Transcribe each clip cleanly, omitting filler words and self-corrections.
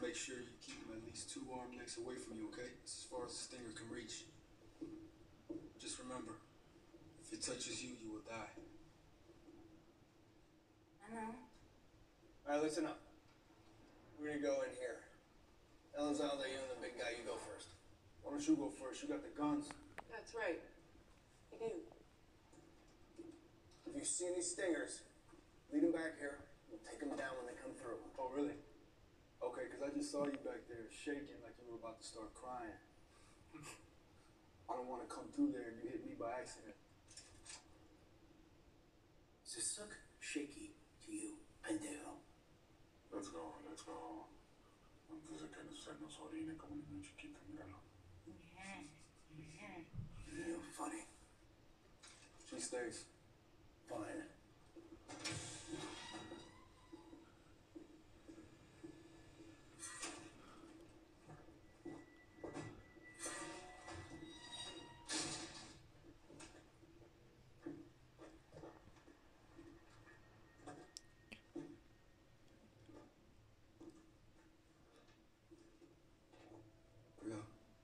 make sure you keep him at least 2 arm lengths away from you, okay? That's as far as the stinger can reach. Just remember, if it touches you, you will die. I know. All right, listen up. We're gonna go in here. Elizalde, you and the big guy, you go first. Why don't you go first? You got the guns. That's right. I do. If you see any stingers, lead them back here. We'll take them down when they come through. Oh, really? Okay, because I just saw you back there shaking like you were about to start crying. I don't want to come through there and you hit me by accident. Does this look shaky to you, pendejo? Let's go. Antes de que se nos orine como niño chiquito, míralo. You're funny. She stays. Fine. Yeah.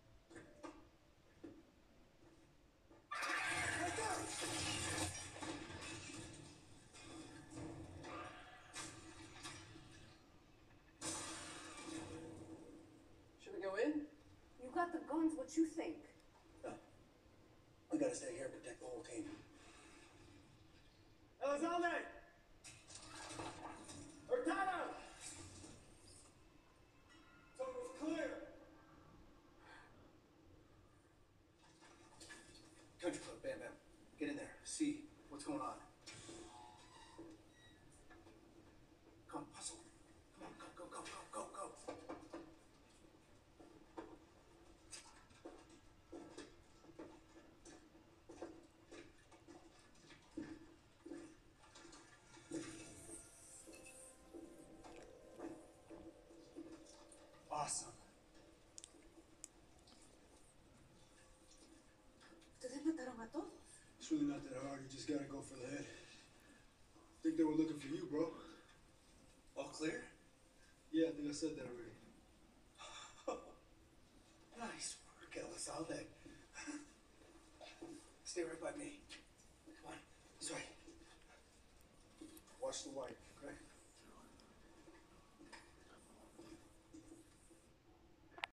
Should we go in? You got the guns, what you think? No. We gotta stay here and protect the whole team. Elizalde! Hurtado! Total's clear! Country Club, Bam Bam. Get in there. See what's going on. Come on, hustle. Come on, go. Awesome. ¿Ustedes mataron a todos? It's really not that hard. You just gotta go for the head. I think they were looking for you, bro. All clear? Yeah, I think I said that already. Nice work, Elizalde. Stay right by me. Come on, this way. Watch the white.